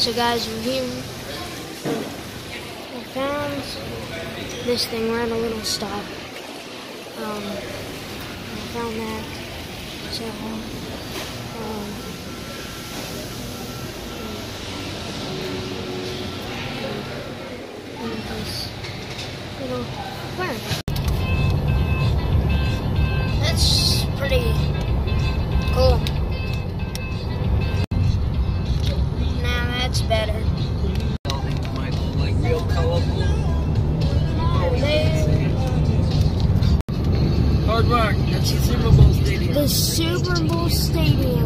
So guys, we're here. I found this thing. We're at a little stop. I found that. So this little plant. That's pretty cool. Now that's better. Buildings might look like real colorful. Hard Rock, that's the Super Bowl Stadium. The Super Bowl Stadium.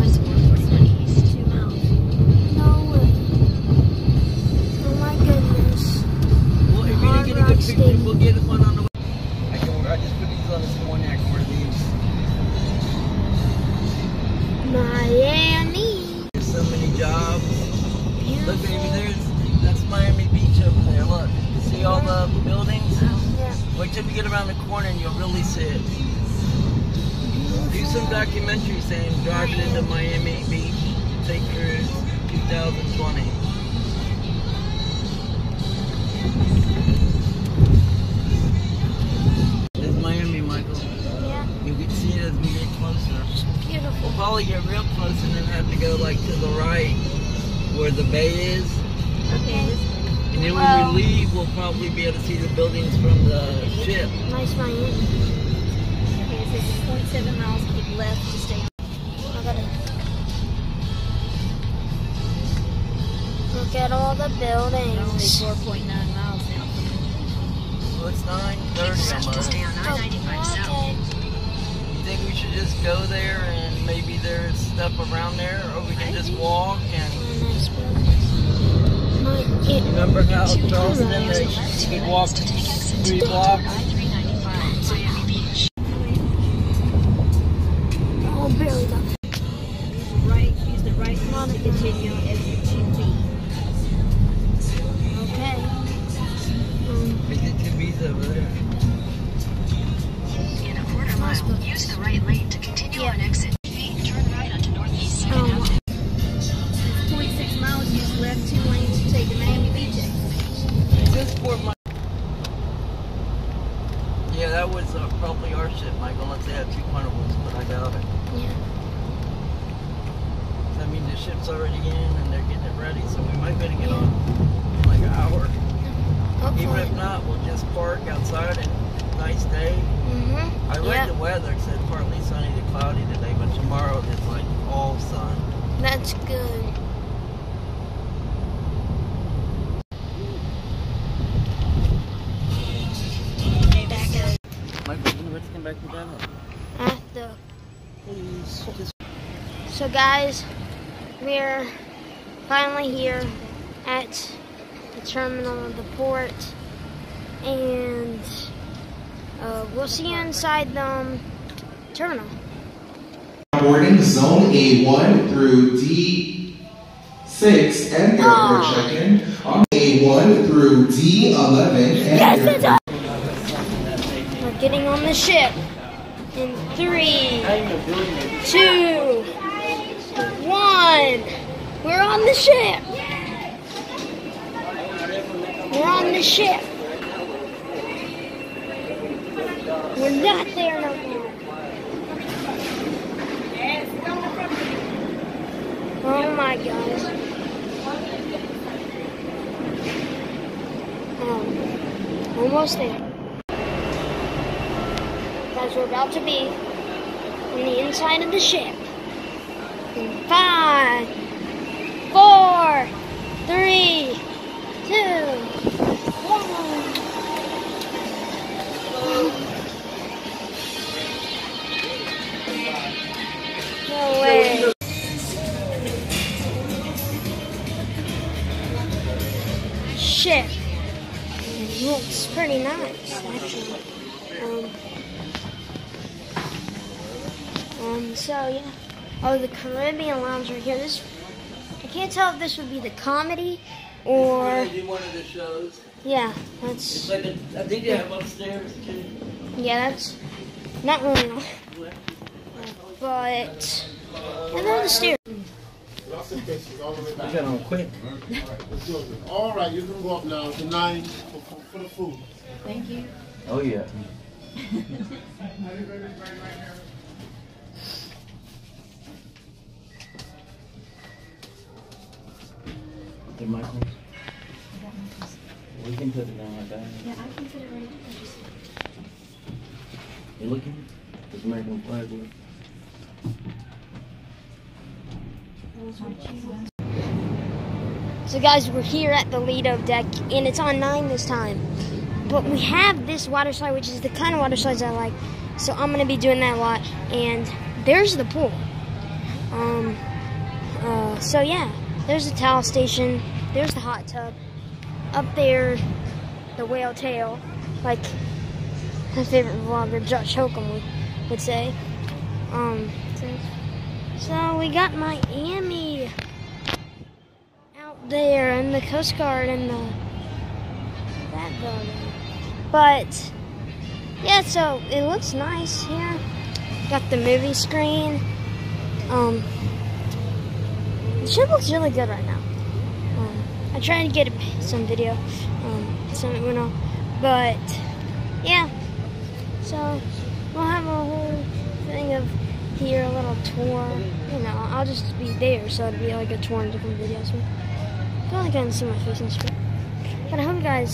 No way. Oh my goodness. Well, if you didn't get a good picture, we'll get one on the way. I just put these on this morning. I can wear these. Miami. There's so many jobs. Look, baby, that's Miami Beach over there. Look, you see all the buildings? Yeah. Wait till you get around the corner and you'll really see it. Do some documentary saying driving into Miami Beach, take yours 2020. There's Miami, Michael. Yeah. You can see it as we get closer. It's beautiful. We'll probably get real close and then have to go like to the right where the bay is. Okay. And then when we leave, we'll probably be able to see the buildings from the ship. Nice Miami. Okay, it says 0.7 miles, keep left to stay on. I gotta look at all the buildings. Only 4.9 miles now. Well, it's 9:30 almost. Stay on I-95 south. Okay. You think we should just go there and maybe there's stuff around there, or we can just walk and... Nice buildings. Remember how Charleston, you could walk 3 blocks? I-395, Miami Beach. Oh, barely got Use the right lane to continue exit 2B. okay. Exit 2B's over there. In a quarter mile, use the right lane to continue on exit 2B. Turn right onto Northeast 2nd Avenue. 0.6 miles, use left 2 lanes to take the Miami Beach exit. Is this Fort Miami? Yeah, that was probably our ship, Michael, unless they had 2 carnivals, but I doubt it. Yeah. That means the ship's already in and they're getting it ready, so we might better get on in like an hour. Hopefully. Even if not, we'll just park outside and nice day. I read the weather, it said partly sunny to cloudy today, but tomorrow it's like all sun. That's good. Michael, let's come back to that. At the Please. So guys, we're finally here at the terminal of the port, and we'll see you inside the terminal. Boarding zone A1 through D6 and airport check-in. On A1 through D11 and airport. We're getting on the ship in 3, 2, 1. We're on the ship. We're on the ship. We're not there no more. Oh my gosh. Almost there. Guys, we're about to be on the inside of the ship. In 5, 4, 3, 2, 1. No way. Ship. It looks pretty nice, actually. So yeah. Oh, the Caribbean Lounge right here. This, I can't tell if this would be the comedy or... Do one of the shows. Yeah, It's that's... like I think they have upstairs too. Yeah, that's not really... But... And then the stairs. Plastic dishes all the way back. You got on quick. Let's do it. All right, you can go up now to 9 for the food. Thank you. Oh yeah. The microphone. We can put it on like that. Yeah, I can put it right there. You looking? This American flag. So guys, we're here at the Lido deck, and it's on 9 this time. But we have this water slide, which is the kind of water slides I like. So I'm gonna be doing that a lot. And there's the pool. So yeah, there's the towel station. There's the hot tub. Up there, the whale tail, like my favorite vlogger Josh Holcomb would say. So we got Miami out there, and the Coast Guard, and that building. But yeah, so it looks nice here. Got the movie screen. The ship looks really good right now. I tried to get some video, but yeah. So we'll have a whole thing of here, a little tour. You know, I'll just be there, so it'll be like a tour in different videos. So you probably can't see my face on the screen, but I hope you guys.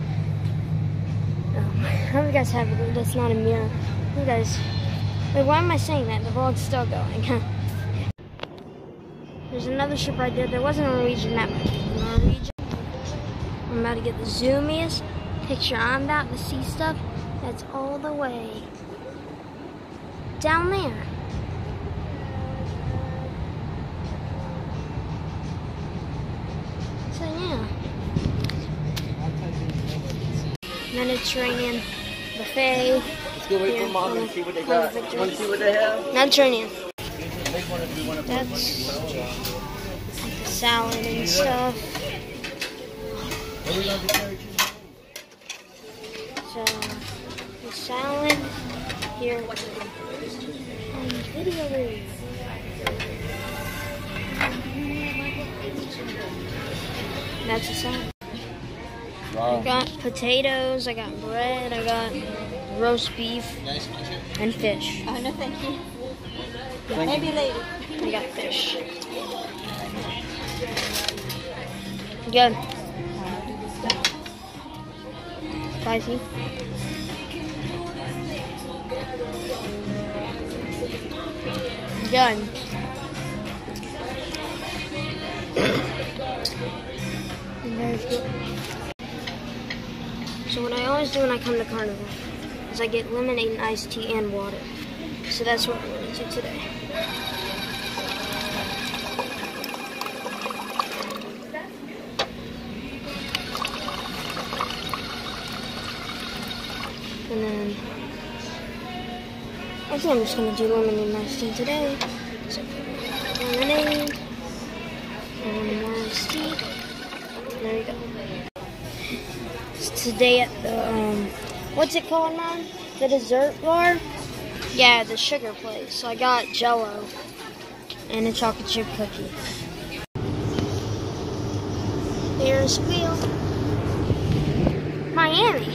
I hope you guys have it. That's not a mirror. I hope you guys. Wait, why am I saying that? The vlog's still going. There's another ship right there. There wasn't a Norwegian that much. Norwegian. I'm about to get the zoomiest picture. I'm about to see stuff that's all the way down there. So yeah. Mediterranean buffet. Let's go wait for Mom and see what they got. Want to see what they have? Mediterranean. That's salad and stuff. So the salad here on video. That's the salad. I got potatoes, I got bread, I got roast beef, and fish. Oh, no, thank you. Yeah, Maybe later. I got fish. Good. Spicy. Good. Very good. So what I always do when I come to Carnival is I get lemonade and iced tea and water. So that's what we're going to do today. And then I think I'm just going to do lemonade and iced tea today. So lemonade and iced tea. There you go. Today at the, what's it called, Mom? The dessert bar? Yeah, the sugar place. So I got Jell-O and a chocolate chip cookie. Here's Squeal. Miami.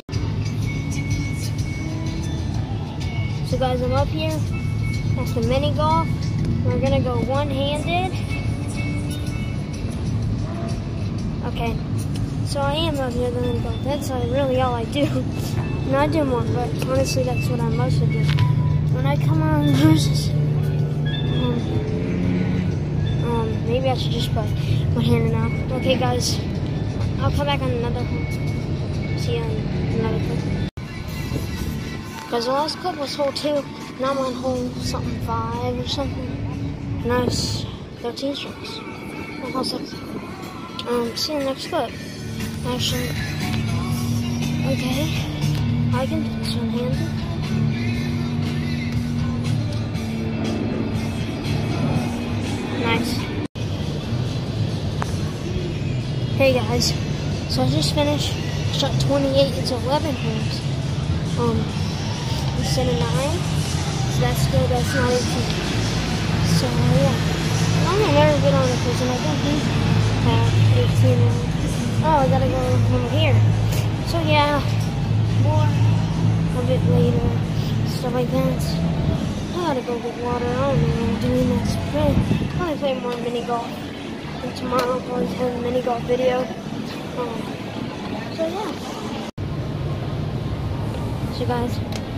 So guys, I'm up here. That's the mini golf. We're gonna go one-handed. Okay. So I am up here the mini golf. That's really all I do. No, I do more, but honestly, that's what I mostly do. When I come on versus, maybe I should just play one-handed now. Okay, guys, I'll come back on another one. See you on another clip. Because the last clip was hole 2, and I'm on hole something 5 or something. And I was 13 strokes. On hole 6. See you in the next clip. Actually, okay, I can do this one-handed. Nice. Hey guys, so I just finished. Shot 28. It's 11 holes. Instead of 9. So that's good. That's not 18. So yeah. I've never been on a prison. I think he had 18 now. Oh, I gotta go over here. So yeah, more a bit later, stuff like that. I gotta go get water. I don't know what I'm doing next. Probably play more mini golf. And tomorrow I'll probably have a mini golf video. So yeah. So guys,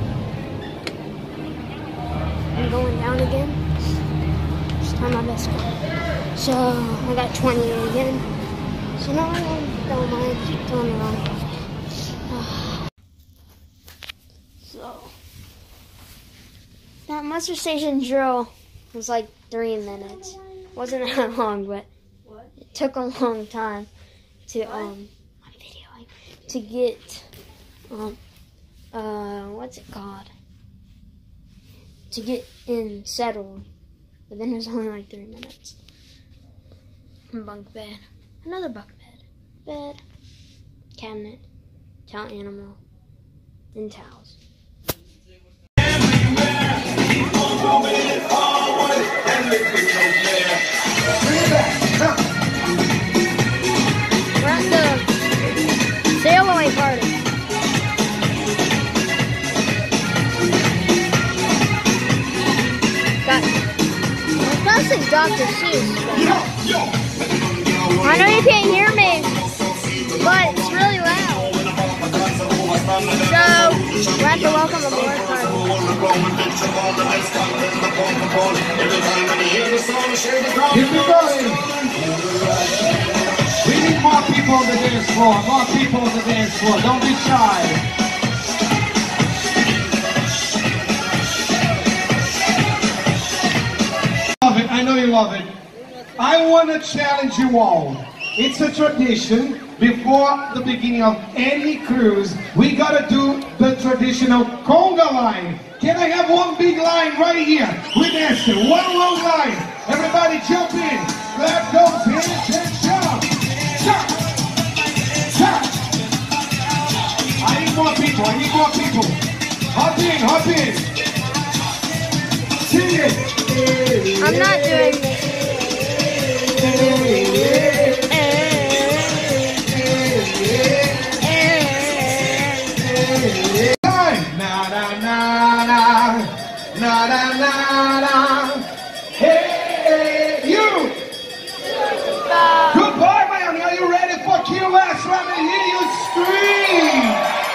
I'm going down again. Just try my best. So I got 20 again. So now I don't mind. Keep going around. So that muster station drill was like 3 minutes. Wasn't that long, but it took a long time to to get what's it called? To get in settled. But then it was only like 3 minutes. Bunk bed. Another bunk bed. Bed. Cabinet. Towel animal. And towels. We're at the sail away party. That's like Dr. Seuss. I know you can't hear me, but it's really loud. So, we're at the welcome aboard party. Keep it going. We need more people on the dance floor. More people on the dance floor. Don't be shy. I know you love it. I want to challenge you all. It's a tradition. Before the beginning of any cruise, we gotta do the traditional conga line. Can I have one big line right here? We dance it. One long line. Everybody jump in. Clap those hands and jump. Jump. Jump. I need more people. I need more people. Hop in. Hop in. Sing it. I'm not doing this. Na na na na na na na na. Hey you! Goodbye, Miami. Are you ready for Key West? Let me hear you scream!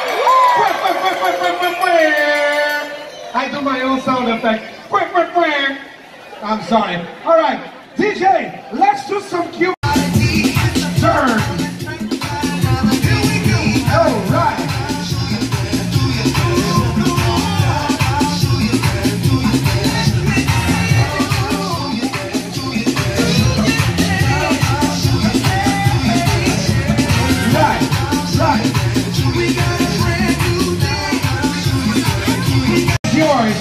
I do my own sound effect. I'm sorry. All right, DJ, let's do some Q. Turn. All right. Yours.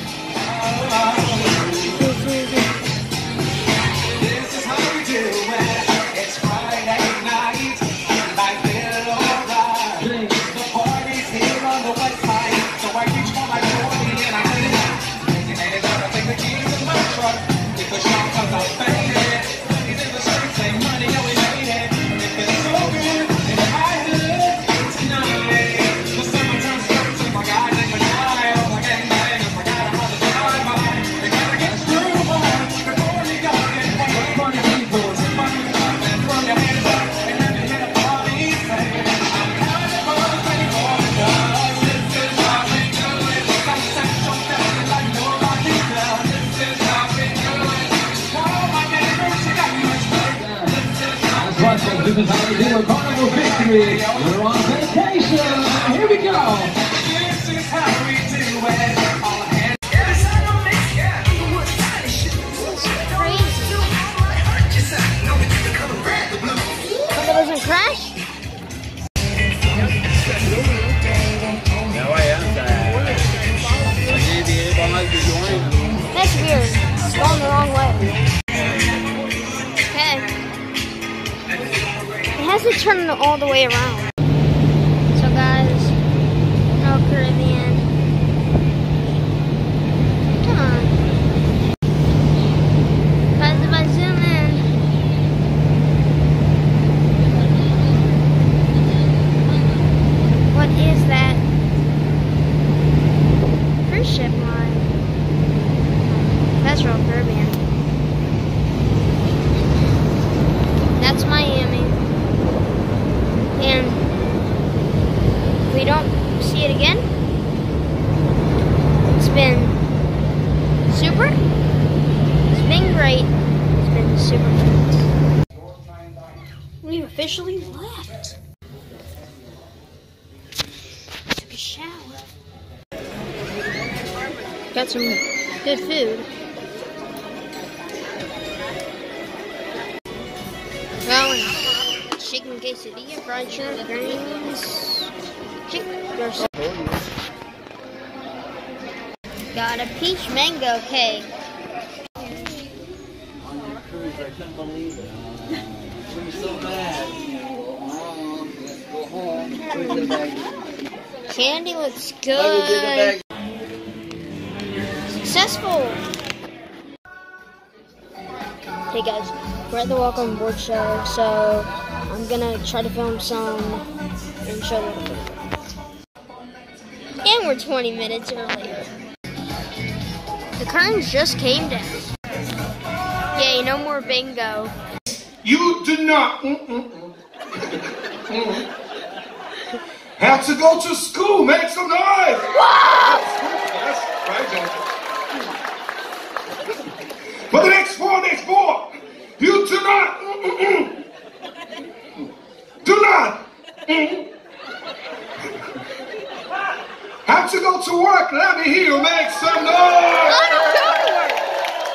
This is how we do a carnival victory. We're on vacation. Here we go. This is how we do it. All hands. But it doesn't crash? That's weird. It's going the wrong way. Okay. It has to turn all the way around. So guys, no Caribbean. Come on. Guys, if I zoom That's Royal Caribbean. That's Miami. And if we don't see it again, it's been super. It's been great. It's been super great. We officially left. Took a shower. Got some good food. Well, chicken quesadilla, fried shrimp, greens, chicken. Got a peach mango cake. On your cruise, I couldn't believe it. We were so mad. Let's go home. Where's the bag? Candy looks Michael, get the good. bag. Successful. Hey guys, we're at the Welcome Aboard show, so I'm gonna try to film some and show them. And we're 20 minutes early. The curtains just came down. Yay, no more bingo. You do not have to go to school. Make some noise. That's right, John. For the next four, you do not have to go to work. Let me hear you make some noise. I don't go to work.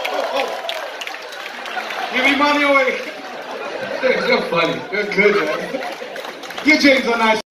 Give me money away. You're funny. You're good, man. Give James a nice